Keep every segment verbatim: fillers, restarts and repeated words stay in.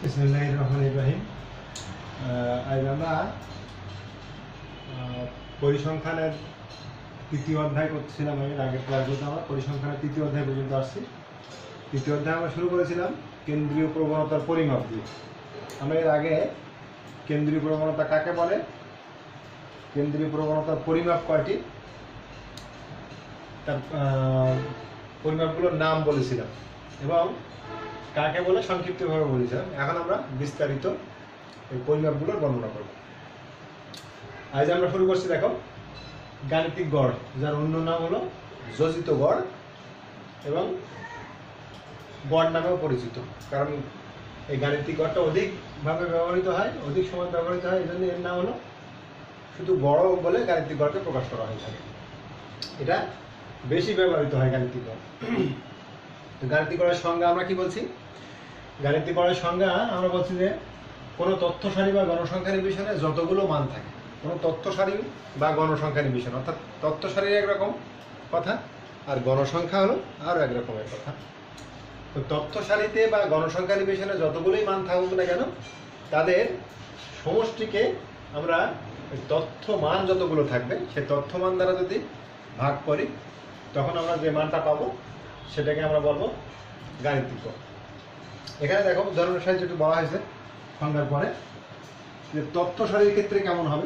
বিসমিল্লাহির রহমানির রহিম। আজ আমরা পরিসংখ্যানের তৃতীয় অধ্যায় করছিলাম। আমি আগের ক্লাসগুলোতে আমরা পরিসংখ্যানের তৃতীয় অধ্যায় পর্যন্ত আসছি। তৃতীয় অধ্যায় আমরা শুরু করেছিলাম কেন্দ্রীয় প্রবণতার পরিমাপ দিয়ে। আমরা এর আগে কেন্দ্রীয় প্রবণতা কাকে বলে, কেন্দ্রীয় প্রবণতার পরিমাপ কয়টি, তার পরিমাপগুলোর নাম বলেছিলাম এবং কাকে বলে সংক্ষিপ্তভাবে বলেছিলাম। এখন আমরা বিস্তারিত এই পরিমাপগুলোর বর্ণনা করব। আজ আমরা শুরু করছি, দেখো, গাণিতিক গড়, যার অন্য নাম হলো যোজিত গড় এবং গড় নামেও পরিচিত। কারণ এই গাণিতিক গড়টা অধিকভাবে ব্যবহৃত হয়, অধিক সময় ব্যবহৃত হয়, এই জন্য এর নাম হলো শুধু গড় বলে গাণিতিক গড়কে প্রকাশ করা হয়ে থাকে। এটা বেশি ব্যবহৃত হয় গাণিতিক গড়। তো গাণিতিক গড়ের সংজ্ঞা আমরা কি বলছি? গাণিতিক গড়ের সংজ্ঞা আমরা বলছি যে কোনো তথ্য সারি বা গণসংখ্যা নির্বিশেষে যতগুলো মান থাকে, কোনো তথ্য সারি বা গণসংখ্যা নির্বিশেষে, অর্থাৎ তথ্য সারির একরকম কথা আর গণসংখ্যা হলো আরও এক রকমের কথা। তো তথ্য সারিতে বা গণসংখ্যা নির্বিশেষে যতগুলোই মান থাকুক না কেন, তাদের সমষ্টিকে আমরা তথ্য মান যতগুলো থাকবে সেই তথ্য মান দ্বারা যদি ভাগ করি, তখন আমরা যে মানটা পাবো সেটাকে আমরা বলবো গাণিতিক গড়। এখানে দেখো উদাহরণের সাহায্যে একটু বলা হয়েছে সংজ্ঞার পরে যে তথ্য সারির ক্ষেত্রে কেমন হবে।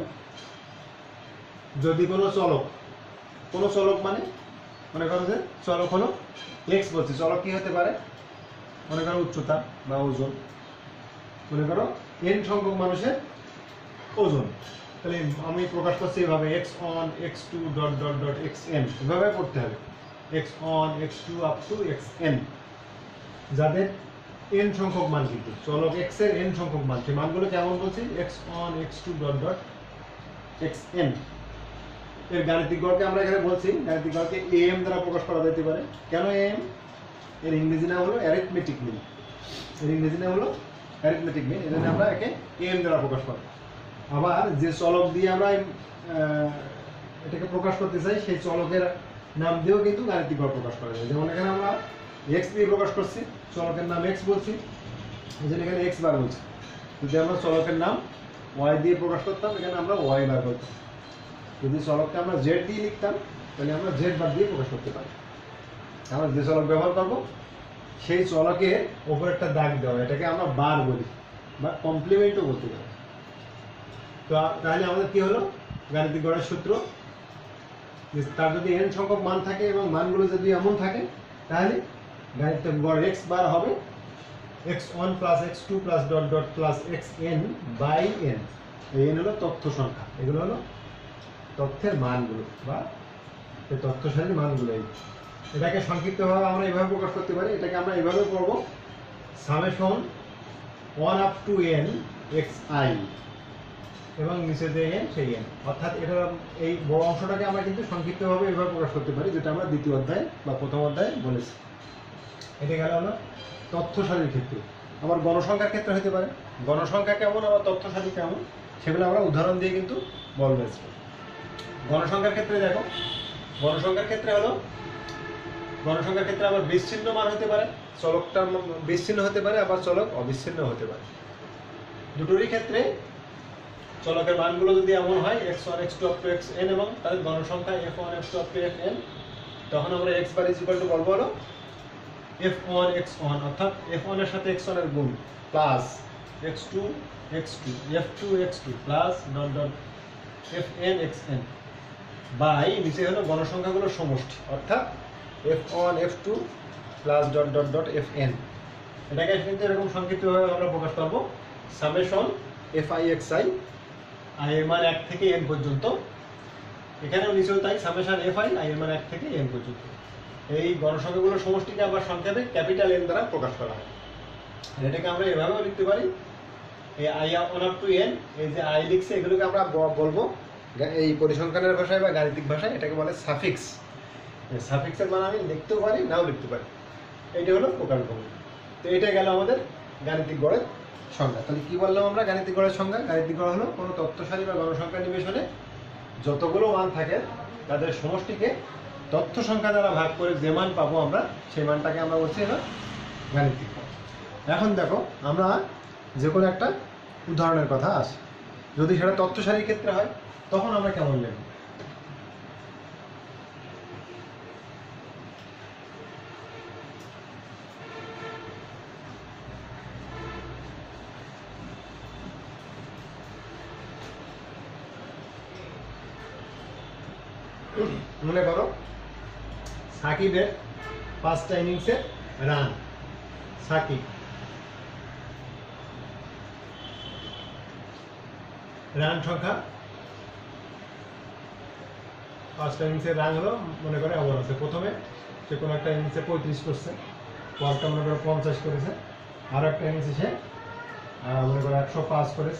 যদি কোনো চলক, কোনো চলক মানে মনে করো যে চলক হলো এক্স বলছি, চলক কি হতে পারে? মনে করো উচ্চতা বা ওজন, মনে করো এন সংখ্যক মানুষের ওজন। তাহলে আমি প্রকাশ করছি এভাবে x one x two dot dot dot x n, এভাবে পড়তে হবে x one x two up to x n, যাদের এন সংখ্যক মান, কিন্তু চলক এক্স এর এন সংখ্যক মান। সেই মানগুলো কেমন বলছি? X one x two dot dot x n. এর গাণিতিক গড়কে আমরা এখানে বলছি, গাণিতিক গড়কে এম দ্বারা প্রকাশ করা যেতে পারে। কেন এম? এর ইংরেজি নাম হলো অ্যারিথমেটিক মিন। এর ইংরেজি নাম হলো অ্যারিথমেটিক মিন, এই জন্য আমরা একে এম দ্বারা প্রকাশ করি। আবার যে চলক দিয়ে আমরা এটাকে প্রকাশ করতে চাই, সেই চলকের নাম দিয়েও কিন্তু গাণিতিক গড় প্রকাশ করা যায়। যেমন এখানে আমরা এক্স দিয়ে প্রকাশ করছি, চলকের নাম এক্স বলছি, এই জন্য এখানে এক্স বার বলছি। যদি আমরা চলকের নাম ওয়াই দিয়ে প্রকাশ করতাম, এখানে আমরা ওয়াই বার করতাম। যদি চলককে আমরা জেড দিয়ে লিখতাম, তাহলে আমরা জেড বার দিয়ে প্রকাশ করতে পারি। আমরা যে চলক ব্যবহার করব সেই চলকের ওপর একটা দাগ দেওয়া, এটাকে আমরা বার বলি বা কমপ্লিমেন্টও বলতে পারি। তো তাহলে আমাদের কি হলো গাণিতিক গড়ের সূত্র? তার যদি এন সংখ্যক মান থাকে এবং মানগুলো যদি এমন থাকে, তাহলে গাণিতিক গড় এক্স বার হবে x one plus x two plus dot dot plus x n by n. এই এন হলো তথ্য সংখ্যা, এগুলো হলো তথ্যের মানগুলো বা এই তথ্য সারির মানগুলো। এটাকে সংক্ষিপ্তভাবে আমরা এইভাবে প্রকাশ করতে পারি। এটাকে আমরা এইভাবে করবো summation one up to n x i এবং নিচে যে এন সেই এন, অর্থাৎ এটা এই বড় অংশটাকে আমরা কিন্তু সংক্ষিপ্তভাবে এইভাবে প্রকাশ করতে পারি, যেটা আমরা দ্বিতীয় অধ্যায় বা প্রথম অধ্যায়ে বলেছি। এটা গেল হলো তথ্য সারির ক্ষেত্রে। আবার গণসংখ্যার ক্ষেত্রে হতে পারে। গণসংখ্যা কেমন আবার তথ্য সারি কেমন, সেগুলো আমরা উদাহরণ দিয়ে কিন্তু বলবো। গণসংখ্যার ক্ষেত্রে দেখো, গণসংখ্যার ক্ষেত্রে হলো গণসংখ্যার ক্ষেত্রে আবার বিচ্ছিন্ন মান হতে পারে, চলকটা বিচ্ছিন্ন হতে পারে, আবার চলক অবিচ্ছিন্ন হতে পারে। দুটোরই ক্ষেত্রে চলকের মানগুলো যদি এমন হয় x one x two up to x n এবং তাদের গণসংখ্যা f one f two up to f n, তখন আমরা x bar is equal to বলবো হলো এফ ওয়ান এক্স ওয়ান, অর্থাৎ এফ ওয়ান এর সাথে এক্স ওয়ান এর গুণ plus x two x two f two x two plus dot dot f n x n by নিচে হলো গণসংখ্যাগুলোর সমষ্টি, অর্থাৎ f one f two plus dot dot dot f n. এটাকে কিন্তু এরকম সংক্ষিপ্তভাবে আমরা প্রকাশ করবো summation f i x i, i এর মান এক থেকে এন পর্যন্ত। এখানেও নিচেও তাই, সামেশন এফ আই আই এর মান এক থেকে এন পর্যন্ত। এই গণসংখ্যাগুলোর সমষ্টিকে আবার সংক্ষেপে ক্যাপিটাল এন দ্বারা প্রকাশ করা হয়। এটাকে আমরা এভাবেও লিখতে পারি, এই i one up to n, এই যে আই লিখছে এগুলোকে আমরা বলবো এই পরিসংখ্যানের ভাষায় বা গাণিতিক ভাষায় এটাকে বলে সাফিক্স। সাফিক্সের মান আমি লিখতেও পারি, নাও লিখতে পারি। এইটা হলো প্রকাশভঙ্গি। তো এটা গেল আমাদের গাণিতিক গড়ের সংজ্ঞা। তাহলে কি বললাম আমরা গাণিতিক গড়ের সংজ্ঞা? গাণিতিক গড় হলো কোনো তথ্য সারি বা গণসংখ্যা নির্বিশেষে যতগুলো মান থাকে তাদের সমষ্টিকে তথ্য সংখ্যা দ্বারা ভাগ করে যে মান পাবো আমরা, সেই মানটাকে আমরা বলছি হলো গাণিতিক গড়। এখন দেখো আমরা যে কোনো একটা উদাহরণের কথা আসে। যদি সেটা তথ্য সারির ক্ষেত্রে হয় তখন আমরা কেমন লিখব? মনে করো সাকিবের পাঁচটা ইনিংসের রান, সাকিব রান সংখ্যা পাঁচটা ইনিংসের রান হলো মনে করে এমন আছে, প্রথমে সে কোনো একটা ইনিংসে পঁয়ত্রিশ করছে, পরটা মনে করো পঞ্চাশ করেছে, আর একটা ইনিংসে সে মনে করো একশো পাঁচ করেছে,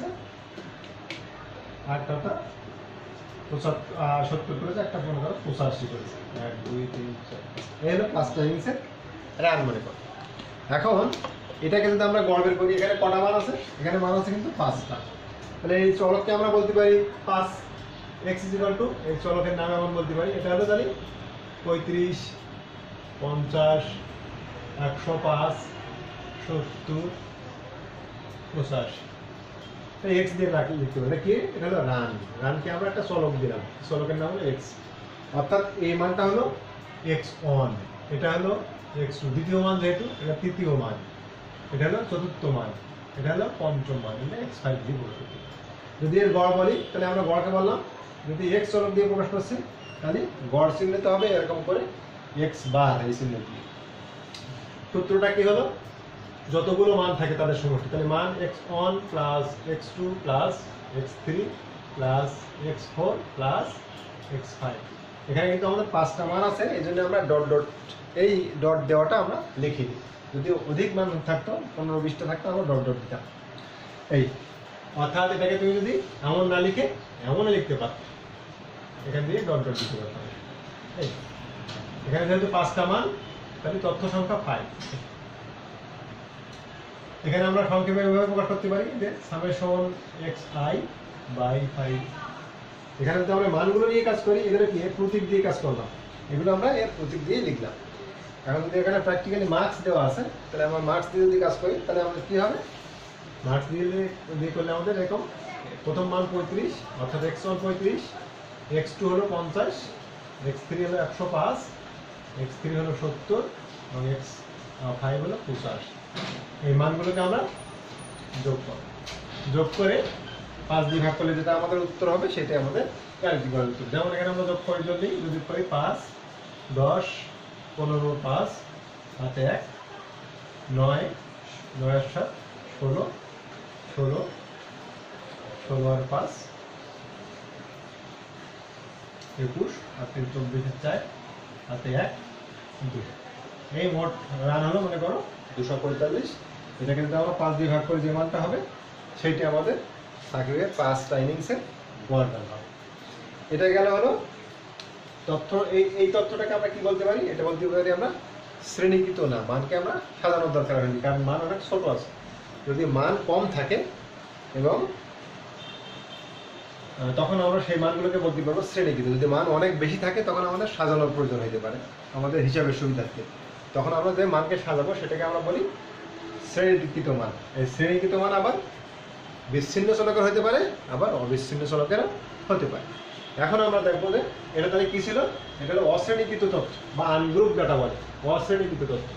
আটটা পঁচাত্তর সত্তর করেছে, একটা মনে করো পঁচাশি করেছে, এক দুই তিন চার, এই হলো পাঁচটা ইনিংসের রান মনে করো। এখন এটাকে যদি আমরা গড় বের করি, এখানে কটা মান আছে? এখানে মান আছে কিন্তু পাঁচটা। তাহলে এই চলককে আমরা বলতে পারি পাঁচ, এক্স ইজ ইকুয়াল টু, এই চলকের নাম এমন বলতে পারি, এটা হলো জানি পঁয়ত্রিশ, পঞ্চাশ, একশো পাঁচ, সত্তর, পঁচাশি। এক্স দিয়ে রাখি লিখতে পারি, কি এটা হলো রান। রানকে আমরা একটা চলক দিলাম, চলকের নাম হলো এক্স, অর্থাৎ এই মানটা হলো এক্স ওয়ান, এটা হলো এক্স টু, দ্বিতীয় মান যেহেতু এটা তৃতীয় মান, এটা হলো চতুর্থ মান, এটা হলো পঞ্চম মান, এটা এক্স ফাইভ দিয়ে বলতে। যদি এর গড় বলি তাহলে আমরা গড়কে বললাম, যদি এক্স চলক দিয়ে প্রকাশ করছি তাহলে গড় চিহ্নিত হবে এরকম করে এক্স বার এই চিহ্ন দিয়ে। সূত্রটা কি হলো? যতগুলো মান থাকে তাদের সমষ্টি, তাহলে মান x one plus x two plus x three plus x four plus x five. এখানে কিন্তু আমাদের পাঁচটা মান আছে, এই জন্য আমরা ডট ডট এই ডট দেওয়াটা আমরা লিখি দিই। যদি অধিক মান থাকতো, পনেরো বিশটা থাকতো, আমরা ডট ডট দিতাম। এই অর্থাৎ এটাকে তুমি যদি এমন না লিখে এমন লিখতে পারতো, এখান দিয়ে ডট ডট দিতে পারতাম। এই এখানে যেহেতু পাঁচটা মান, তাহলে তথ্য সংখ্যা ফাইভ। এখানে আমরা সংক্ষেপে এভাবে প্রকাশ করতে পারি যে summation x i by five. এখানে যদি আমরা মানগুলো নিয়ে কাজ করি, এগুলো কি প্রতীক দিয়ে কাজ করলাম, এগুলো আমরা এর প্রতীক দিয়ে লিখলাম। এখন যদি এখানে প্র্যাকটিক্যালি মার্কস দেওয়া আছে, তাহলে আমরা মার্কস দিয়ে যদি কাজ করি তাহলে আমাদের কি হবে? মার্কস দিয়ে দিয়ে করলে আমাদের এরকম, প্রথম মান পঁয়ত্রিশ, অর্থাৎ এক্স ওয়ান পঁয়ত্রিশ, এক্স টু হলো পঞ্চাশ, এক্স থ্রি হলো একশো পাঁচ, এক্স থ্রি হলো সত্তর এবং এক্স ফাইভ হলো পঁচাশি। এই মানগুলোকে আমরা যোগ করব, যোগ করে পাঁচ দিয়ে ভাগ করলে যেটা আমাদের উত্তর হবে সেটাই আমাদের ক্যালকুলেট করার উত্তর। যেমন এখানে আমরা যোগ করি, যদি যদি করি পাঁচ, দশ, পনেরো, পাঁচ, সাথে এক, নয়, নয় আর সাত, ষোলো, ষোলো, ষোলো আর পাঁচ, একুশ, আর তিন চব্বিশের চার, হাতে এক, দুই। এই মোট রান হলো মনে করো দুশো পঁয়তাল্লিশ। এটা কিন্তু আমরা পাঁচ দিয়ে ভাগ করে যে মানটা হবে সেইটি আমাদের সাকিবের পাঁচটা ইনিংসের গড় রান হবে। এটা গেল হলো তথ্য। এই এই তথ্যটাকে আমরা কি বলতে পারি? এটা বলতে পারি আমরা শ্রেণীকৃত না, মানকে আমরা সাজানোর দরকার হয়নি, কারণ মান অনেক ছোট আছে। যদি মান কম থাকে এবং তখন আমরা সেই মানগুলোকে বলতে পারবো শ্রেণীকৃত। যদি মান অনেক বেশি থাকে তখন আমাদের সাজানোর প্রয়োজন হতে পারে আমাদের হিসাবের সুবিধার্থে, তখন আমরা যে মানকে সাজাবো সেটাকে আমরা বলি শ্রেণীকৃত মান। এই শ্রেণীকৃত মান আবার বিচ্ছিন্ন চলকের হতে পারে, আবার অবিচ্ছিন্ন চলকের হতে পারে। এখন আমরা দেখবো যে এটা তাহলে কি ছিল? এটা হলো অশ্রেণীকৃত তথ্য বা আনগ্রুপ ডাটা বলে। অশ্রেণীকৃত তথ্য,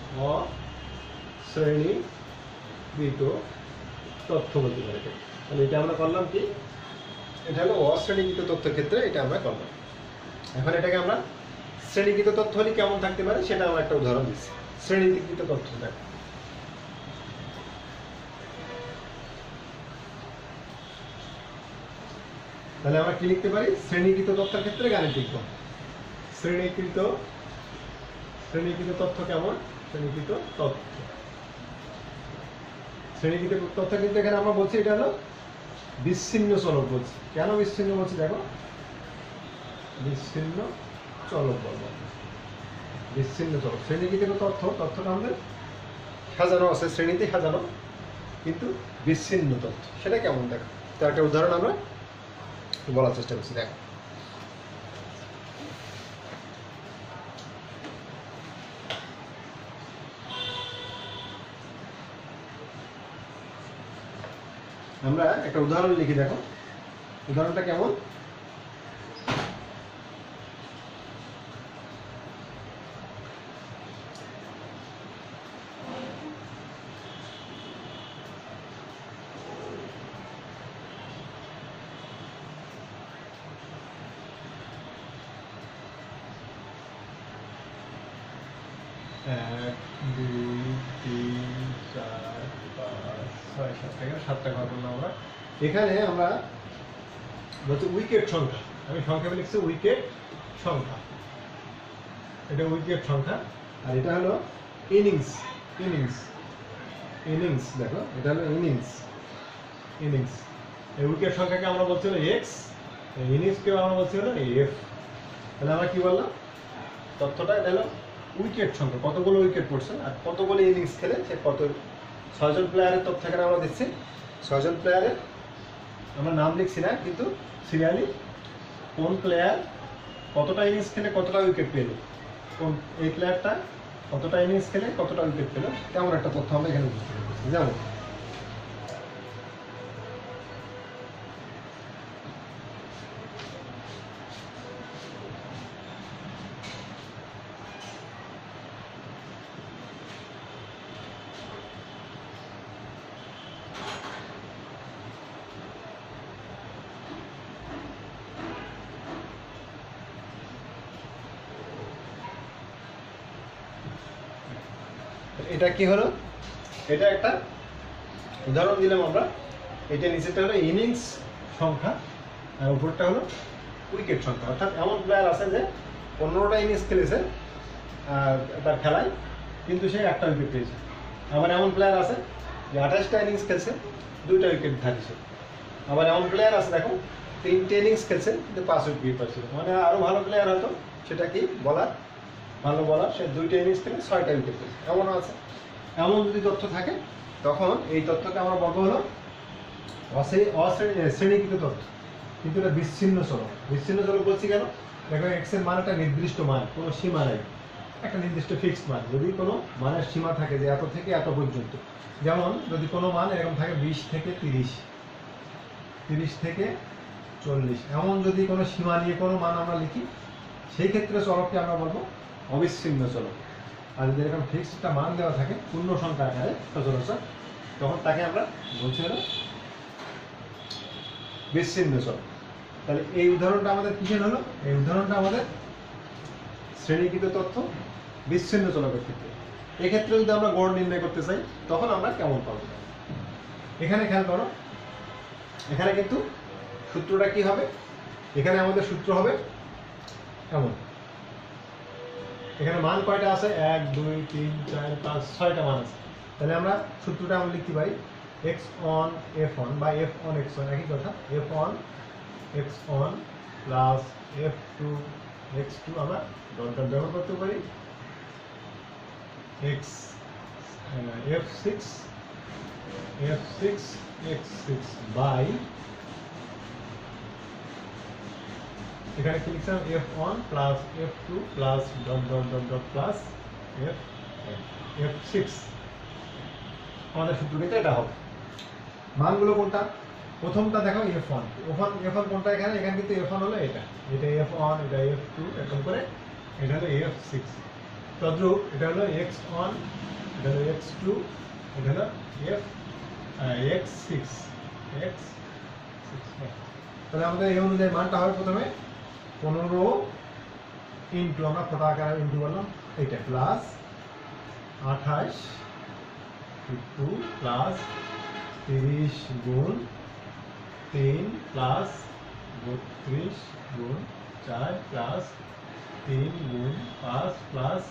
অশ্রেণীকৃত তথ্য বলতে পারে। তাহলে এটা আমরা করলাম কি, এটা হলো অশ্রেণীকৃত তথ্যের ক্ষেত্রে এটা আমরা করলাম। এখন এটাকে আমরা শ্রেণীকৃত তথ্য হলে কেমন থাকতে পারে সেটা আমরা একটা উদাহরণ দিচ্ছি। শ্রেণীকৃত তথ্য দেখ, তাহলে আমরা কি লিখতে পারি? শ্রেণীকৃত তথ্যের ক্ষেত্রে গাণিতিক গণ। শ্রেণীকৃত শ্রেণীকৃত তথ্য কেমন? শ্রেণীকৃত তথ্য শ্রেণীকৃত তথ্য কিন্তু এখানে আমরা বলছি এটা হলো বিচ্ছিন্ন চলক বলছি। কেন বিচ্ছিন্ন বলছি দেখো, বিচ্ছিন্ন চলক বলবো, বিচ্ছিন্ন চলক। শ্রেণীকৃত তথ্য, তথ্যটা আমাদের সাজানো আছে, শ্রেণীতে সাজানো, কিন্তু বিচ্ছিন্ন তথ্য। সেটা কেমন দেখো, তার একটা উদাহরণ আমরা বলার চেষ্টা করছি। দেখো আমরা একটা উদাহরণ লিখি, দেখো উদাহরণটা কেমন। এক দুই তিন চার পাঁচ ছয় সাত, এখানে সাতটা ঘর করলাম আমরা। এখানে আমরা বলছি উইকেট সংখ্যা, আমি সংখ্যা লিখছি উইকেট সংখ্যা, এটা উইকেট সংখ্যা। আর এটা হলো ইনিংস, ইনিংস ইনিংস দেখো এটা হলো ইনিংস, ইনিংস। এই উইকেট সংখ্যাকে আমরা বলছি হলো এক্স, ইনিংসকে আমরা বলছি হলো এফ। তাহলে আমরা কি বললাম, তথ্যটা এটা হলো উইকেট সংখ্যা, কতগুলো উইকেট পড়ছে আর কতগুলো ইনিংস খেলে সে কত। ছয়জন প্লেয়ারের তথ্য এখানে আমরা দিচ্ছি, ছয়জন প্লেয়ারের আমরা নাম লিখছি না, কিন্তু সিরিয়ালি কোন প্লেয়ার কতটা ইনিংস খেলে কতটা উইকেট পেল, কোন এই প্লেয়ারটা কতটা ইনিংস খেলে কতটা উইকেট পেল, তেমন একটা তথ্য আমরা এখানে বুঝতে পারছি। যেমন এটা কি হলো, এটা একটা উদাহরণ দিলাম আমরা। এটা নিচেটা হলো ইনিংস সংখ্যা আর উপরটা হলো উইকেট সংখ্যা। অর্থাৎ এমন প্লেয়ার আছে যে পনেরোটা ইনিংস খেলেছে তার খেলায়, কিন্তু সে একটা উইকেট পেয়েছে। আবার এমন প্লেয়ার আছে যে আঠাশটা ইনিংস খেলছে, দুইটা উইকেট ধারিছে। আবার এমন প্লেয়ার আছে দেখো তিনটে ইনিংস খেলছে কিন্তু পাঁচ উইকেট পাচ্ছিল। মানে আরও ভালো প্লেয়ার হয়তো, সেটা কি বলার, ভালো বলার, সে দুইটা ইনিংস খেলে ছয়টা উইকেট পেয়েছে, এমনও আছে। এমন যদি তথ্য থাকে তখন এই তথ্যকে আমরা বলবো হলো অশ্রেণীকৃত তথ্য, কিন্তু এটা বিচ্ছিন্ন চলক। বিচ্ছিন্ন চলক বলছি কেন, দেখো এক্স এর মান একটা নির্দিষ্ট মান, কোনো সীমা নেই, একটা নির্দিষ্ট ফিক্সড মান। যদি কোনো মানের সীমা থাকে যে এত থেকে এত পর্যন্ত, যেমন যদি কোনো মান এরকম থাকে বিশ থেকে তিরিশ, তিরিশ থেকে চল্লিশ, এমন যদি কোনো সীমা নিয়ে কোনো মান আমরা লিখি, সেই ক্ষেত্রে চলককে আমরা বলবো অবিচ্ছিন্ন চলক। আর যদি এরকম ফিক্সড একটা মান দেওয়া থাকে পূর্ণ সংখ্যা আকারে সচরাচর, তখন তাকে আমরা বলছি হলো বিচ্ছিন্ন চলক। তাহলে এই উদাহরণটা আমাদের কিসের হলো, এই উদাহরণটা আমাদের শ্রেণীকৃত তথ্য বিচ্ছিন্ন চলকের ক্ষেত্রে। এক্ষেত্রে যদি আমরা গড় নির্ণয় করতে চাই তখন আমরা কেমন পাবো, এখানে খেয়াল করো, এখানে কিন্তু সূত্রটা কি হবে, এখানে আমাদের সূত্র হবে এমন, এখানে মান কয়টা আছে, এক দুই তিন চার পাঁচ ছয়টা মান আছে। তাহলে আমরা সূত্রটা আমরা লিখতে পারি এক্স অন এফ অন বা এফ অন এক্স অন, একই কথা, f one x one plus f two x two, আমরা ডট ডট ব্যবহার করতে পারি, x f six f six x six by, এখানে কি লিখছিলাম, f one plus f two plus dot dot dot dot plus f f six. আমাদের সূত্রটিতে এটা হবে। মানগুলো কোনটা, প্রথমটা দেখো f one, f one f one কোনটা, এখানে এখানে কিন্তু এফ ওয়ান হলো এটা, এটা এফ ওয়ান, এটা এফ টু, এরকম করে এটা হলো এফ সিক্স। তদ্রূপ এটা হলো এক্স ওয়ান, এটা হলো এক্স টু, এটা হলো f x six x six. তাহলে আমাদের এই অনুযায়ী মানটা হবে প্রথমে পনেরো ইন্টু, আমরা কত আকারে ইন্টু বললাম, এইটা প্লাস আঠাশ টু প্লাস তিরিশ গুণ তিন প্লাস বত্রিশ গুণ চার প্লাস তিন গুণ পাঁচ প্লাস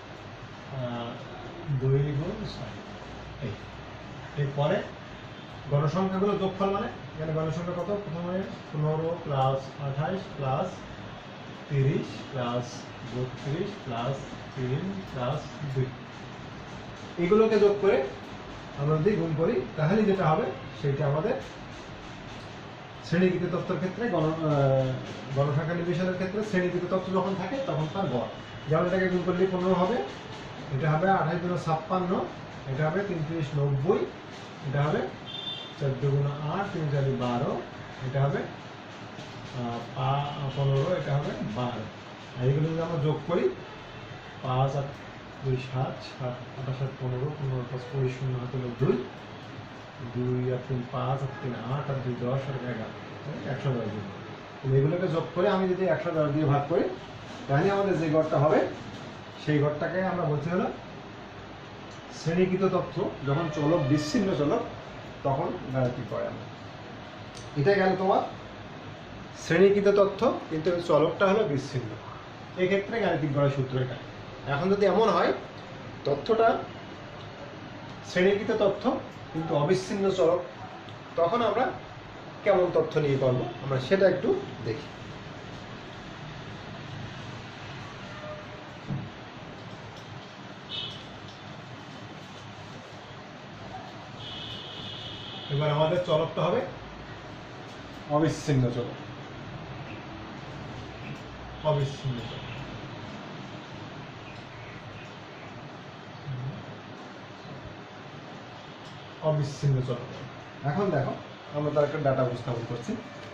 দুই গুণ ছয়। এই এরপরে গণসংখ্যাগুলো যোগফল, মানে এখানে গণসংখ্যা কত, প্রথমে পনেরো প্লাস আঠাশ প্লাস তিরিশ প্লাস বত্রিশ প্লাস তিন প্লাস দুই, এগুলোকে যোগ করে আমরা যদি গুণ করি তাহলে যেটা হবে সেটা আমাদের শ্রেণীকৃত তথ্যের ক্ষেত্রে, গণ গণসংখ্যা নির্বিচারের ক্ষেত্রে শ্রেণীকৃত তথ্য যখন থাকে তখন তার গড়। যেমন এটাকে গুণ করলে পনেরো হবে, এটা হবে আঠাশ দুটো ছাপ্পান্ন, এটা হবে তিন ত্রিশ নব্বই, এটা হবে চোদ্দ গুণ আট, তিন চারি বারো, এটা হবে পনেরো, এটা হবে বারো। আর এগুলো যদি আমরা যোগ করি, পাঁচ আর দুই সাত, সাত আঠাশ আট পনেরো, পনেরো পাঁচ কুড়ি, শূন্য হাতে হলো দুই, দুই আর তিন পাঁচ, আর তিন আট, আর দুই দশ, আর এগারো, একশো দশ দিন। এগুলোকে যোগ করে আমি যদি একশো দশ দিয়ে ভাগ করি, তাহলে আমাদের যে গড়টা হবে সেই গড়টাকে আমরা বলতে হলো শ্রেণীকৃত তথ্য। যখন চলক বিচ্ছিন্ন চলক তখন গাণিতিক গড় আমরা, এটা গেল তোমার শ্রেণীকৃত তথ্য, কিন্তু চলকটা হলো বিচ্ছিন্ন। এক্ষেত্রে গাণিতিক গড়ের সূত্র এটা। এখন যদি এমন হয় তথ্যটা শ্রেণীকৃত তথ্য কিন্তু অবিচ্ছিন্ন চলক, তখন আমরা কেমন তথ্য নিয়ে করব আমরা সেটা একটু দেখি। এবার আমাদের চলকটা হবে অবিচ্ছিন্ন চলক, অবিচ্ছিন্ন চলক। অবিচ্ছিন্ন চলক। এখন দেখো আমরা তার একটা ডাটা উপস্থাপন করছি।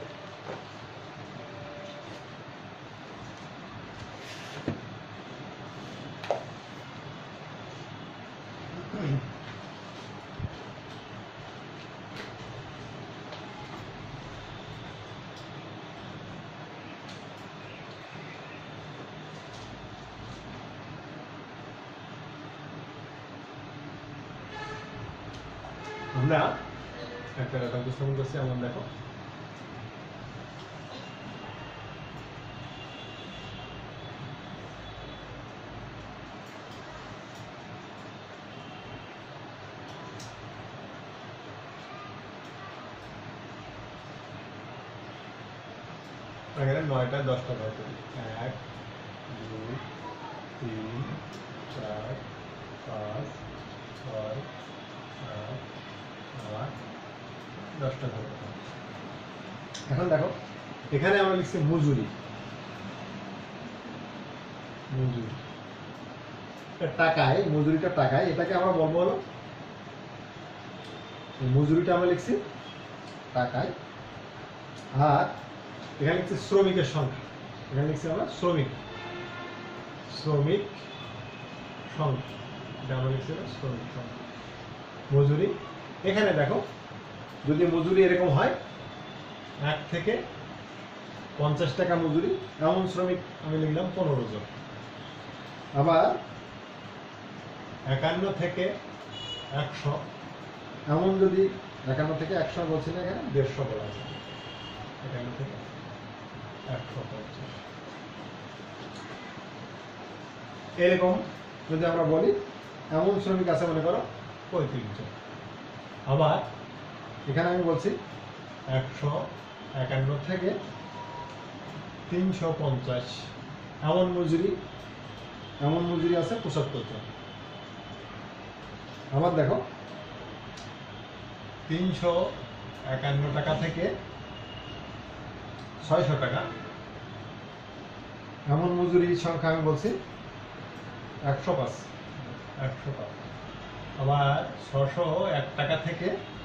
আমরা একটা ডাটা উপস্থাপন করছি, এমন দেখো এখানে নয়টা দশটা বের করি। এক দুই তিন চার পাঁচ ছয় সাত আট দশটা ধরো। এখন দেখো এখানে আমরা লিখছি মজুরি, মজুরি টাকায়, মজুরিটা টাকায়, এটাকে আমরা বলবো হলো মজুরিটা আমরা লিখছি টাকায়। আর এখানে লিখছি শ্রমিকের সংখ্যা, এখানে লিখছি আমরা শ্রমিক, শ্রমিক সংখ্যা, এটা আমরা লিখছি শ্রমিক সংখ্যা, মজুরি। এখানে দেখো যদি মজুরি এরকম হয় এক থেকে পঞ্চাশ টাকা মজুরি, এমন শ্রমিক আমি লিখলাম পনেরো জন। আবার একান্ন থেকে একশো, এমন যদি একান্ন থেকে একশো বলছি না, এখানে দেড়শো বলা আছে, একান্ন থেকে একশো পঞ্চাশ, এরকম যদি আমরা বলি এমন শ্রমিক আছে মনে করো পঁয়ত্রিশ জন। আবার এখানে আমি বলছি একশো একান্ন থেকে তিনশো পঞ্চাশ, এমন মজুরি, এমন মজুরি আছে পঁচাত্তর জন। আবার দেখো তিনশো একান্ন টাকা থেকে ছয়শো টাকা, এমন মজুরির সংখ্যা আমি বলছি একশো পাঁচ, একশো পাঁচ। আবার ছশো এক টাকা থেকে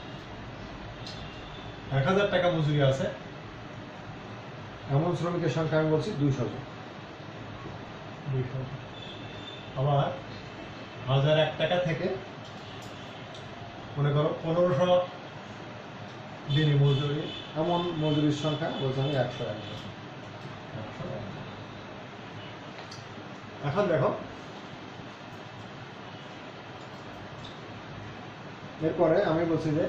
এক হাজার টাকা মজুরি আছে, এমন শ্রমিকের সংখ্যা আমি বলছি দুইশো জন, দুইশো। আবার হাজার এক টাকা থেকে মনে করো পনেরোশো দিনই মজুরি, এমন মজুরির সংখ্যা বলছি আমি একশো এক জন। এখন দেখো এরপরে আমি বলছি যে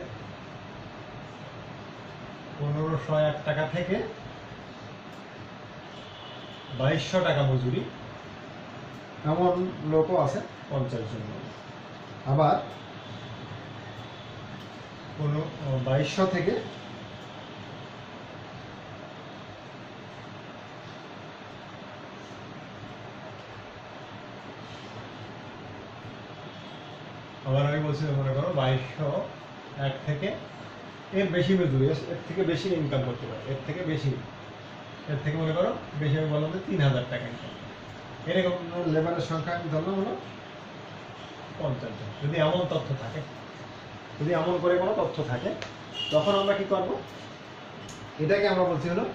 পনেরোশো এক টাকা থেকে বাইশশো টাকা মজুরি, এমন লোকও আছে পঞ্চাশ জন। আবার বাইশশো থেকে আবার আমি বলছি মনে করো বাইশশো এক থেকে এর বেশি মজুরি, এর থেকে বেশি ইনকাম করতে পারে, এর থেকে বেশি, এর থেকে মনে করো বেশি, আমি বললাম যে তিন হাজার টাকা ইনকাম, এরকম লেবারের সংখ্যা আমি ধরলাম হলো পঞ্চাশ জন। যদি এমন তথ্য থাকে, যদি এমন করে কোনো তথ্য থাকে তখন আমরা কি করব, এটাকে আমরা বলছি হলো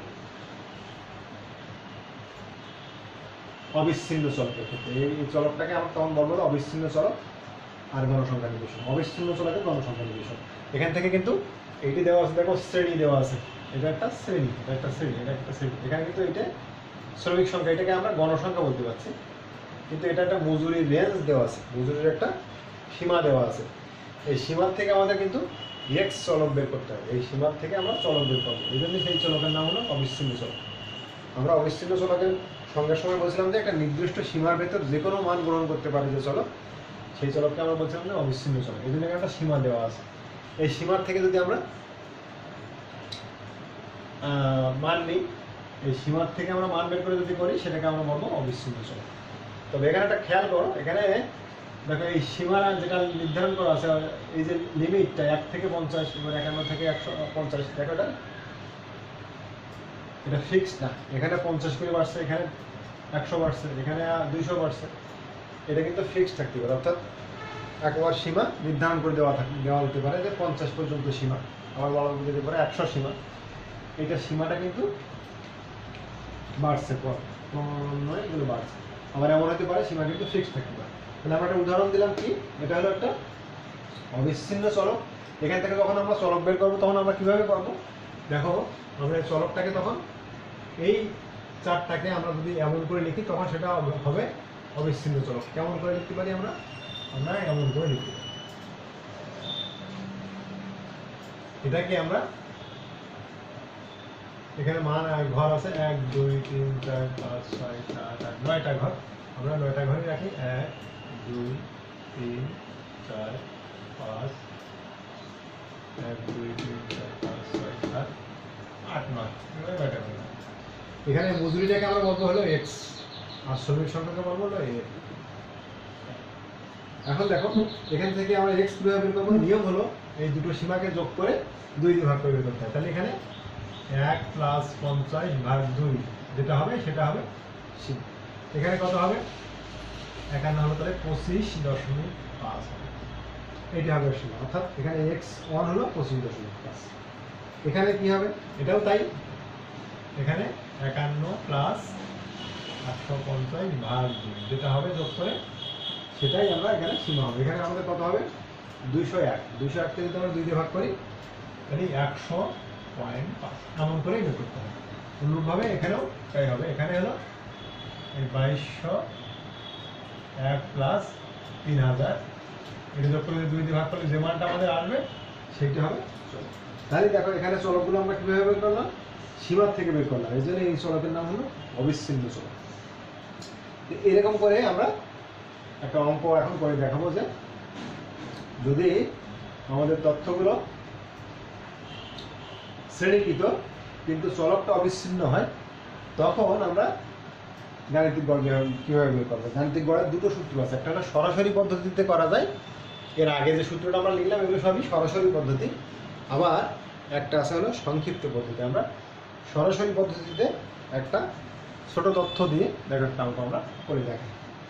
অবিচ্ছিন্ন চলকের ক্ষেত্রে। এই চলকটাকে আমরা তখন বলবো অবিচ্ছিন্ন চলক আর গণসংখ্যা নিবেশন। অবিচ্ছিন্ন চলকের গণসংখ্যা নিবেশন। এখান থেকে কিন্তু এইটি দেওয়া আছে, দেখো শ্রেণী দেওয়া আছে, এটা একটা শ্রেণী, এটা একটা শ্রেণী, এটা একটা শ্রেণী। এখানে কিন্তু এটা শ্রমিক সংখ্যা, এটাকে আমরা গণসংখ্যা বলতে পারছি, কিন্তু এটা একটা মজুরির রেঞ্জ দেওয়া আছে, মজুরির একটা সীমা দেওয়া আছে। এই সীমার থেকে আমাদের কিন্তু এক্স চলক বের করতে হবে, এই সীমার থেকে আমরা চলক বের করবো। এই জন্য সেই চলকের নাম হলো অবিচ্ছিন্ন চলক। আমরা অবিচ্ছিন্ন চলকের সঙ্গে সঙ্গে বলছিলাম যে একটা নির্দিষ্ট সীমার ভেতর যে কোনো মান গ্রহণ করতে পারে যে চলক, সেই চলককে আমরা বলছিলাম যে অবিচ্ছিন্ন চলক। এই জন্য একটা সীমা দেওয়া আছে, এই সীমার থেকে যদি আমরা মান নিই, এই সীমার থেকে আমরা মান বের করে যদি করি, সেটাকে আমরা বলবো অবিচ্ছিন্ন চলক। তবে এখানে একটা খেয়াল করো, এখানে দেখো এই সীমা যেটা নির্ধারণ করা আছে, এই যে লিমিটটা এক থেকে পঞ্চাশ, এবার একান্ন থেকে একশো পঞ্চাশ, দেখো এটা এটা ফিক্সড না, এখানে পঞ্চাশ করে বাড়ছে, এখানে একশো বাড়ছে, এখানে দুইশো বাড়ছে, এটা কিন্তু ফিক্সড থাকতে পারে। অর্থাৎ একবার সীমা নির্ধারণ করে দেওয়া থাকে, দেওয়া হতে পারে যে পঞ্চাশ পর্যন্ত সীমা, আবার বলা যেতে পারে একশো সীমা। এটা সীমাটা কিন্তু বাড়ছে, নয় এগুলো বাড়ছে। আবার এমন হতে পারে সীমা কিন্তু ফিক্সড থাকতে পারে। তাহলে আমরা একটা উদাহরণ দিলাম কি, এটা হলো একটা অবিচ্ছিন্ন চলক। এখান থেকে যখন আমরা চলক বের করবো, তখন আমরা কিভাবে করবো, দেখো আমরা এই চলকটাকে তখন এই চারটাকে আমরা যদি এমন করে লিখি, তখন সেটা হবে অবিচ্ছিন্ন চলক। কেমন করে লিখতে পারি আমরা, আমরা এমন করে লিখতে পারি। এটাকে আমরা এখানে মান ঘর আছে এক দুই তিন চার পাঁচ ছয় সাত আট নয়টা ঘর, আমরা নয়টা ঘরে রাখি। এক দুই তিন চার পাঁচ, এক দুই তিন চার পাঁচ ছয় সাত আট নয়, নয়টা ঘর। এখানে মজুরিটাকে আমরা বলবো হলো এক্স, আর শ্রমিক সংখ্যাকে বলবো হলো এ। এখন দেখো এখান থেকে আমরা এক্স কিভাবে বের করবো, নিয়ম হলো এই দুটো সীমাকে যোগ করে দুই দিয়ে ভাগ করে বের করতে হয়। তাহলে এখানে এক প্লাস পঞ্চাশ ভাগ দুই যেটা হবে সেটা হবে সীমা। এখানে কত হবে, একান্ন হলো, তাহলে পঁচিশ দশমিক পাঁচ হবে, এইটা হবে সীমা। অর্থাৎ এখানে এক্স ওয়ান হলো পঁচিশ দশমিক পাঁচ। এখানে কি হবে, এটাও তাই, এখানে একান্ন প্লাস একশো পঞ্চাশ ভাগ দুই যেটা হবে যোগ করে, সেটাই আমরা এখানে সীমা হবে। এখানে আমাদের কত হবে, দুইশো এক, দুইশো এক থেকে যদি আমরা দুই দিয়ে ভাগ করি, তাহলে একশো পয়েন্ট পাঁচ, এমন করেই বের করতে হবে। অনুরূপভাবে এখানেও তাই হবে, এখানে হলো এই বাইশশো এক প্লাস তিন হাজার, এটা যোগ করে দুই দিয়ে ভাগ করলে যে মানটা আমাদের আসবে সেইটা হবে চলক। তাহলে দেখো এখানে চলকগুলো আমরা কিভাবে বের করলাম, সীমার থেকে বের করলাম, এই জন্য এই চলকের নাম হলো অবিচ্ছিন্ন চলক। এরকম করে আমরা একটা অঙ্ক এখন করে দেখাবো যে যদি আমাদের তথ্যগুলো শ্রেণীকৃত কিন্তু চলকটা অবিচ্ছিন্ন হয়, তখন আমরা গাণিতিক গড় কীভাবে বের করবো। গাণিতিক গড়ের দুটো সূত্র আছে, একটা হলো সরাসরি পদ্ধতিতে করা যায়, এর আগে যে সূত্রটা আমরা লিখলাম এগুলো সবই সরাসরি পদ্ধতি, আবার একটা আছে হলো সংক্ষিপ্ত পদ্ধতি। আমরা সরাসরি পদ্ধতিতে একটা ছোট তথ্য দিয়ে দেখো একটা অঙ্ক আমরা করে দেখাই।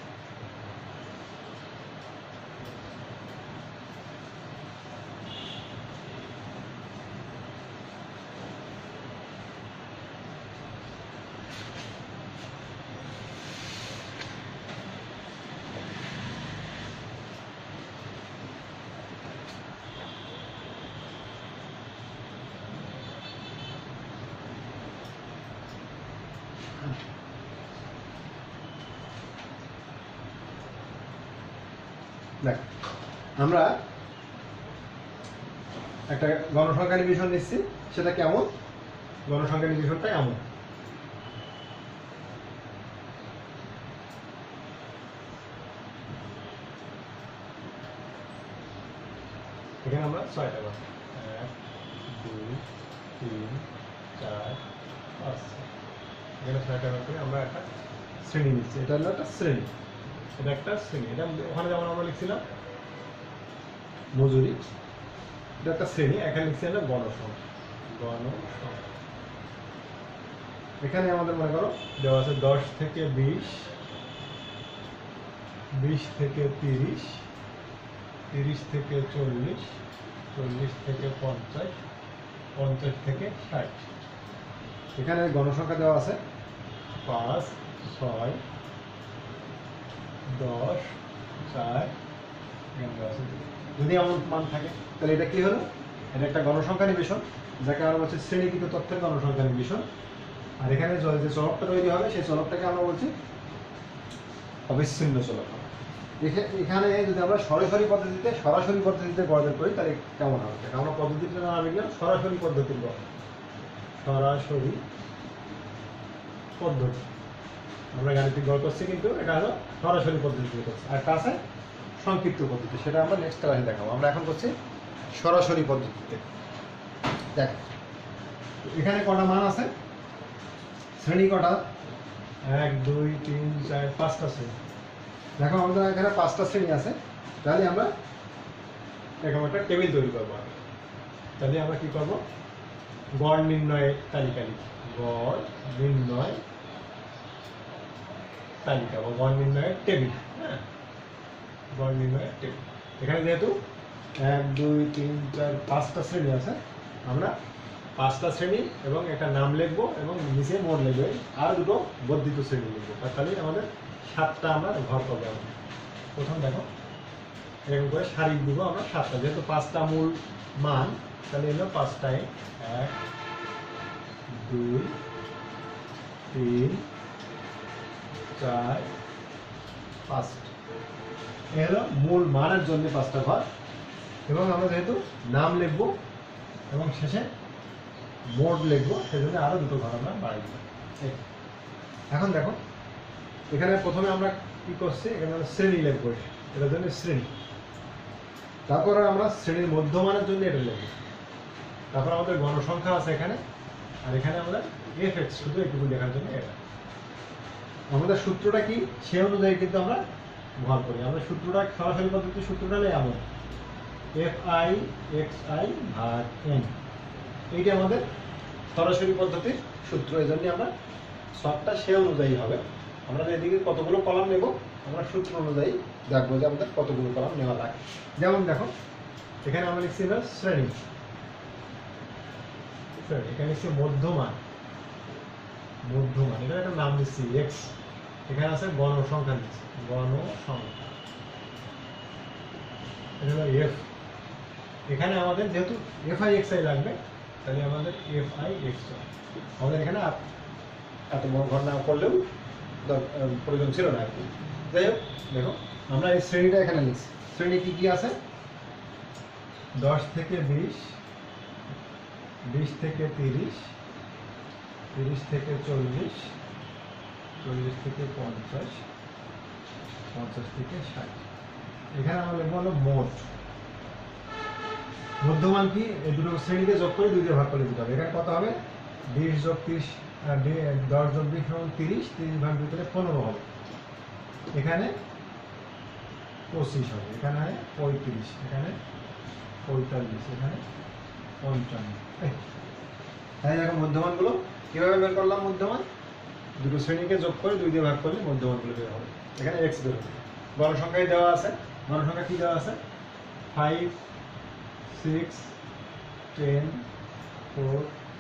দেখ আমরা একটা গণসংখ্যা নিবেশন নিচ্ছি, সেটা কেমন, গণসংখ্যা নিবেশনটা এমন। এখানে আমরা ছয়টা ঘর, এক দুই তিন চার পাঁচ, এখানে ছয়টা ঘর করে আমরা একটা শ্রেণী নিচ্ছি। এটা হলো একটা শ্রেণী, এটা একটা শ্রেণী। এটা ওখানে যেমন আমরা লিখছিলাম মজুরি, এটা একটা শ্রেণী। এখানে লিখছি আমরা গণসংখ্যা, গণসংখ্যা। এখানে আমাদের মনে করো দেওয়া আছে দশ থেকে বিশ, বিশ থেকে তিরিশ, তিরিশ থেকে চল্লিশ, চল্লিশ থেকে পঞ্চাশ, পঞ্চাশ থেকে ষাট। এখানে গণসংখ্যা দেওয়া আছে পাঁচ, ছয়, দশ, চার, যদি এমন মান থাকে তাহলে এটা কি হলো? এটা একটা গণসংখ্যা নিবেশন, যাকে আমরা বলছি শ্রেণীকৃত তথ্যের গণসংখ্যা নিবেশন। আর এখানে যে চলকটা তৈরি হবে সেই চলকটাকে আমরা বলছি অবিচ্ছিন্ন চলক। এখানে যদি আমরা সরাসরি পদ্ধতিতে সরাসরি পদ্ধতিতে গড় করি তাহলে কেমন হবে? আমরা পদ্ধতিটা নাম লিখলাম সরাসরি পদ্ধতির গড়। সরাসরি পদ্ধতি আমরা গাণিতিক গড় করছি, কিন্তু এটা হলো সরাসরি পদ্ধতিতে করছি। আর একটা আছে সংক্ষিপ্ত পদ্ধতি, সেটা আমরা নেক্সট ক্লাসে দেখাবো। আমরা এখন করছি সরাসরি পদ্ধতিতে। দেখ এখানে কটা মান আছে? শ্রেণী কটা? এক, দুই, তিন, চার, পাঁচটা শ্রেণী। দেখো আমাদের এখানে পাঁচটা শ্রেণী আছে। তাহলে আমরা এরকম একটা টেবিল তৈরি করবো। তাহলে আমরা কি করব? গড় নির্ণয়ের তালিকা লিখি। গড় নির্ণয় তালিকা বা গড় নির্ণয়ের টেবিল। হ্যাঁ, গড় নির্ণয়ের টেবিল। এখানে যেহেতু এক, দুই, তিন, চার, পাঁচটা শ্রেণী আছে, আমরা পাঁচটা শ্রেণী এবং একটা নাম লিখবো এবং নিচে মোট লিখবো, আর দুটো বর্ধিত শ্রেণী লিখবো। তাহলে আমাদের সাতটা আমরা ঘর পাবো। প্রথম দেখো এরকম করে সারি দিব আমরা সাতটা, যেহেতু পাঁচটা মূল মান, তাহলে এলো পাঁচটায় এক, দুই, তিন, চার, পাঁচটা। এ হলো মূল মানের জন্য পাঁচটা ঘর। এবং আমরা যেহেতু নাম লিখবো এবং শেষে মোট লিখবো, সেজন্য আরো দুটো ঘর আমরা বাড়াই দিব। এখন দেখো এখানে প্রথমে আমরা কি করছি? এখানে আমরা শ্রেণী লিখবো, এটার জন্য শ্রেণী। তারপরে আমরা শ্রেণীর মধ্যমানের জন্য এটা লিখবো। তারপর আমাদের গণসংখ্যা আছে এখানে, আর এখানে আমাদের এফ এক্স শুধু একটু লেখার জন্য এটা। আমাদের সূত্রটা কি সে অনুযায়ী কিন্তু আমরা ঘর করি। আমরা সূত্রটা সরাসরি পদ্ধতির সূত্রটা নেই এমন এফ আই এক্স আই ভাগ এন, এইটা আমাদের সরাসরি পদ্ধতির সূত্র। এই জন্য আমরা সবটা সে অনুযায়ী হবে। আমরা এদিকে কতগুলো কলাম নেব, আমরা সূত্র অনুযায়ী দেখবো যে আমাদের কতগুলো কলাম নেওয়া লাগে। যেমন দেখো এখানে আমরা লিখছি শ্রেণী, এখানে লিখছি মধ্যমান, মধ্যমান এটা একটা নাম দিচ্ছি এক্স। এখানে আছে গণসংখ্যা দিচ্ছি, গণসংখ্যা এটা হলো এফ। এখানে আমাদের যেহেতু এফ আই এক্স আই লাগবে, তাহলে আমাদের এফ আই এক্স আই। আমাদের এখানে এত বড় ঘর না করলেও প্রয়োজন ছিল না আর কি। যাই হোক দেখো আমরা এই শ্রেণীটা এখানে লিখছি। শ্রেণী কি কি আছে? দশ থেকে বিশ, বিশ থেকে তিরিশ, তিরিশ থেকে চল্লিশ, চল্লিশ থেকে পঞ্চাশ, পঞ্চাশ থেকে ষাট। এখানে আমরা লিখবো হলো মোট। মধ্যমান কি? এই দুটো শ্রেণীকে যোগ করে দুই দিয়ে ভাগ করে দিতে হবে। এখানে কত হবে? বিশ যোগ তিরিশ, দশ যোগ বিশ সমান তিরিশ, তিরিশ ভাগ দুই করে পনেরো হবে। এখানে পঁচিশ হবে, এখানে পঁয়ত্রিশ, এখানে পঁয়তাল্লিশ, এখানে পঞ্চান্ন। তাই দেখো মধ্যমানগুলো কিভাবে বের করলাম? মধ্যমান দুটো শ্রেণীকে যোগ করে দুই দিয়ে ভাগ করলে মধ্যমানগুলো বের হবে। এখানে এক্স বের হবে। গণসংখ্যায় দেওয়া আছে, গণসংখ্যা কি দেওয়া আছে? Five, six, ten, four.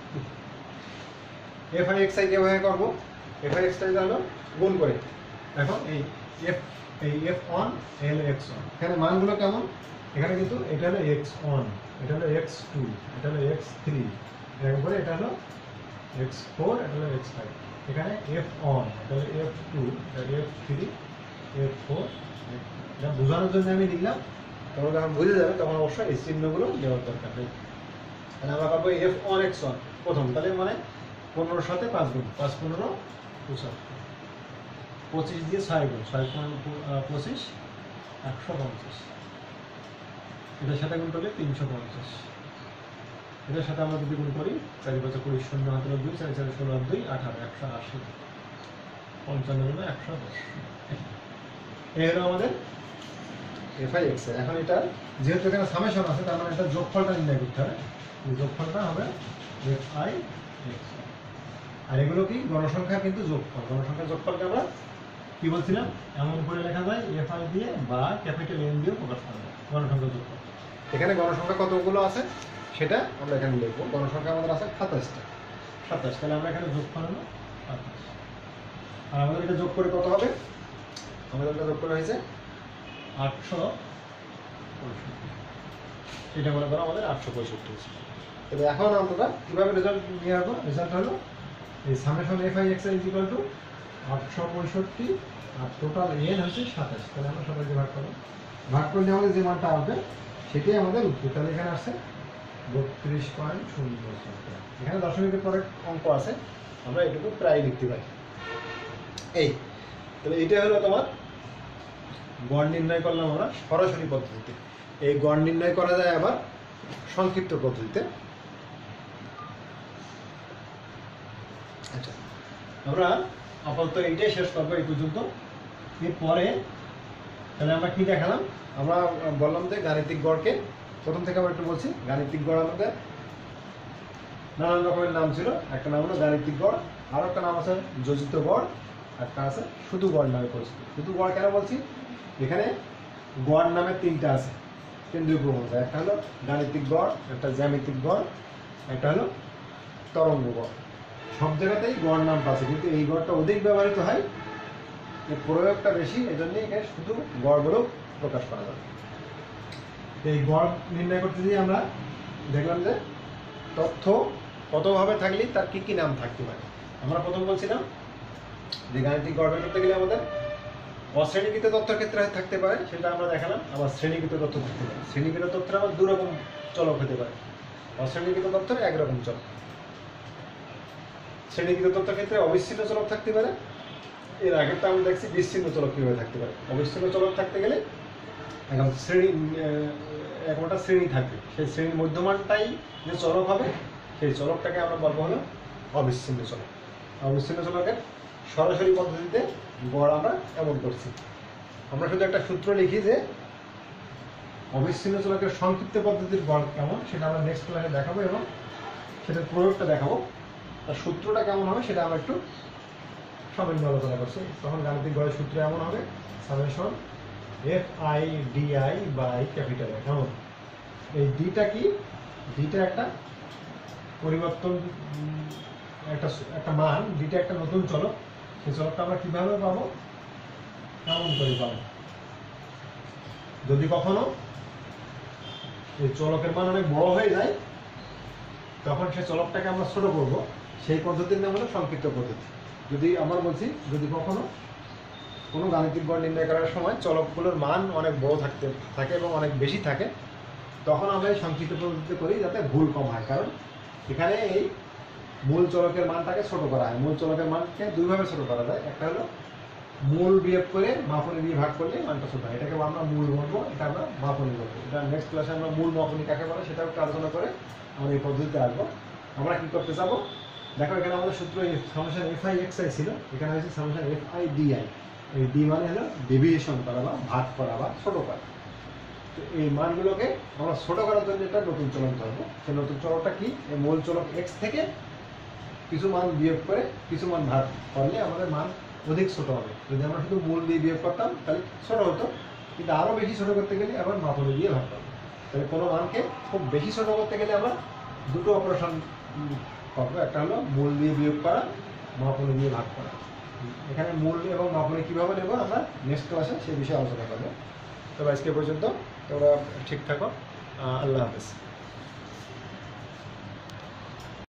F i x i কিভাবে করবো? এফ আই এক্স আই হলো গুণ করে। এখন এই এফ এই এফ অন, এ হলো এক্স অন। এখানে মানগুলো কেমন? এখানে কিন্তু এটা হলো এক্স অন, এটা হলো এক্স টু, এটা হলো এক্স থ্রি, এরকম করে এটা হলো এক্স ফোর, এটা হলো এক্স ফাইভ। এখানে এফ অন, এটা হলো এফ টু, এটা এফ থ্রি, এফ ফোর। এটা বোঝানোর জন্য আমি লিখলাম, তোমরা যখন বুঝে যাবে তখন অবশ্যই এই চিহ্নগুলো দেওয়ার দরকার নেই। তাহলে আমরা পাবো এফ অন এক্স অন প্রথম। তাহলে মানে পনেরোর সাথে পাঁচ গুণ, পাঁচ পনেরো পঁচাত্তর, পঁচিশ দিয়ে ছয় গুণ, ছয় পঁচিশ, একশো পঞ্চাশ। এটার সাথে গুণ করলে তিনশো পঞ্চাশ। এটার সাথে আমরা যদি গুণ করি চারি পাঁচে কুড়ি, শূন্য হাতে দুই, চারি চারি ষোলো দুই, আঠারো, একশো আশি, পঞ্চান্ন গুণ একশো দশ। এই হলো আমাদের এফ আই এক্স। এখন এটা যেহেতু এখানে সামেশন আছে, তার মানে এটা যোগফলটা নির্ণয় করতে হবে। যোগফলটা হবে এফ আই এক্স। আর এগুলো কি? গণসংখ্যা কিন্তু যোগফল। গণসংখ্যার যোগফলকে আমরা কি বলছিলাম? এমন করে লেখা যায় এফ আই দিয়ে বা ক্যাপিটাল এন দিয়ে প্রকাশ করা যায় গণসংখ্যার যোগফল। এখানে গণসংখ্যা কতগুলো আছে? সেটা আমরা এখানে লিখবো। গণসংখ্যা আমাদের আছে সাতাশটা, সাতাশ, তাহলে আমরা এখানে যোগফল হলো সাতাশ। আর আমাদের এটা যোগ করে কত হবে? আমাদের এটা যোগ করে হয়েছে আটশো পঁয়ষট্টি, এটা মনে করো আমাদের আটশো পঁয়ষট্টি হয়েছে। তবে এখন আমরা কীভাবে রেজাল্ট নিয়ে আসবো? রেজাল্ট হলো এই summation f i x i is equal to আটশো পঁয়ষট্টি আর টোটাল এন হচ্ছে সাতাশ। তাহলে আমরা সবাইকে ভাগ করবো, ভাগ করলে আমাদের যে মানটা আসবে সেটাই আমাদের উত্তর। তাহলে এখানে আসছে বত্রিশ পয়েন্ট শূন্য ছয়। এখানে দশমিকের পরে অঙ্ক আছে, আমরা এটুকু প্রায় লিখতে পারি। এই তাহলে এইটা হলো তোমার গড় নির্ণয় করলাম আমরা সরাসরি পদ্ধতিতে। এই গড় নির্ণয় করা যায় আবার সংক্ষিপ্ত পদ্ধতিতে। আচ্ছা, আমরা আপাতত এইটাই শেষ করবো এই পর্যন্ত। এরপরে তাহলে আমরা কি দেখালাম? আমরা বললাম যে গাণিতিক গড়কে, প্রথম থেকে আমরা একটু বলছি, গাণিতিক গড় আমাদের নানান রকমের নাম ছিল। একটা নাম হলো গাণিতিক গড়, আরও একটা নাম আছে যোজিত গড়, একটা আছে শুধু গড় নামে পরিচিত। শুধু গড় কেন বলছি? এখানে গড় নামে তিনটা আছে কেন্দ্রীয় প্রবণতা। একটা হলো গাণিতিক গড়, একটা জ্যামিতিক গড়, একটা হলো তরঙ্গ গড়। সব জায়গাতেই গড় নামটা আছে, কিন্তু এই গড়টা অধিক ব্যবহৃত হয়, এর প্রয়োগটা বেশি, এজন্য এখানে শুধু গড়গুলো প্রকাশ করা যাবে। এই গড় নির্ণয় করতে গিয়ে আমরা দেখলাম যে তথ্য কতভাবে থাকলে তার কি কি নাম থাকতে পারে। আমরা প্রথম বলছিলাম যে গাণিতিক গড় বের করতে গেলে আমাদের অশ্রেণীকৃত তথ্যের ক্ষেত্রে থাকতে পারে, সেটা আমরা দেখালাম। আবার শ্রেণীকৃত তথ্য থাকতে পারে। শ্রেণীকৃত তথ্যের আবার দু রকম চলক হতে পারে, অশ্রেণীকৃত তথ্যের একরকম চলক। শ্রেণীকৃত তথ্যের ক্ষেত্রে অবিচ্ছিন্ন চলক থাকতে পারে। এর আগেরটা আমরা দেখছি বিচ্ছিন্ন চলক কীভাবে থাকতে পারে। অবিচ্ছিন্ন চলক থাকতে গেলে এখন শ্রেণী একটা শ্রেণী থাকবে, সেই শ্রেণীর মধ্যমানটাই যে চলক হবে সেই চলকটাকে আমরা বলবো হলো অবিচ্ছিন্ন চলক। অবিচ্ছিন্ন চলকের সরাসরি পদ্ধতিতে গড় আমরা এমন করছি। আমরা শুধু একটা সূত্র লিখি যে অবিচ্ছিন্ন চলকের সংক্ষিপ্ত পদ্ধতির গড় কেমন, সেটা আমরা নেক্সট ক্লাসে দেখাবো এবং সেটার প্রয়োগটা দেখাবো। আর সূত্রটা কেমন হবে সেটা আমরা একটু সামান্য আলোচনা করছি। তখন গাণিতিক গড়ের সূত্র এমন হবে summation f i d i by capital A. কেমন? এই ডিটা কি? ডিটা একটা পরিবর্তন, একটা একটা মান, ডিটা একটা নতুন চলক। সেই চলকটা আমরা কিভাবে পাবো? কেমন করে পাবো? যদি কখনো এই চলকের মান অনেক বড় হয়ে যায়, তখন সেই চলকটাকে আমরা ছোট করবো, সেই পদ্ধতির নাম হলো সংক্ষিপ্ত পদ্ধতি। যদি আমরা বলছি যদি কখনো কোনো গাণিতিক গড় নির্ণয় করার সময় চলকগুলোর মান অনেক বড় থাকতে থাকে এবং অনেক বেশি থাকে, তখন আমরা এই সংক্ষিপ্ত পদ্ধতিতে করি যাতে ভুল কম হয়। কারণ এখানে এই মূল চলকের মানটাকে ছোট করা হয়। মূল চলকের মানকে দুইভাবে ছোট করা যায়। একটা হলো মূল বিয়োগ করে মাপনী দিয়ে ভাগ করলে মানটা ছোট হয়, এটাকে আমরা মূল বলবো, এটা আমরা মাপনী বলবো। এটা নেক্সট ক্লাসে আমরা মূল মাপনী কাকে বলে সেটাও একটু আলোচনা করে আমরা এই পদ্ধতিতে আসবো। আমরা কি করতে যাবো? দেখো এখানে আমাদের সূত্র summation f i x i ছিল, এখানে হয়েছে summation f i d i. এই ডি মানে হলো ডেভিয়েশন করা বা ভাগ করা বা ছোট করা। তো এই মানগুলোকে আমরা ছোট করার জন্য একটা নতুন চলক ধরবো। সেই নতুন চলকটা কি? এই মূল চলক এক্স থেকে কিছু মান বিয়োগ করে কিছু মান ভাগ করলে আমাদের মান অধিক ছোট হবে। যদি আমরা শুধু মূল দিয়ে বিয়োগ করতাম তাহলে ছোট হতো, কিন্তু আরও বেশি ছোট করতে গেলে আবার মাপনী দিয়ে ভাগ করবো। তাহলে কোনো মানকে খুব বেশি ছোট করতে গেলে আমরা দুটো অপারেশন করবো। একটা হলো মূল দিয়ে বিয়োগ করা, মাপনী দিয়ে ভাগ করা। এখানে মূল এবং মাপনী কীভাবে নেব আমরা নেক্সট ক্লাসে সেই বিষয়ে আলোচনা করবো। তবে আজকে পর্যন্ত তোমরা ঠিক থাকো। আল্লাহ হাফেজ।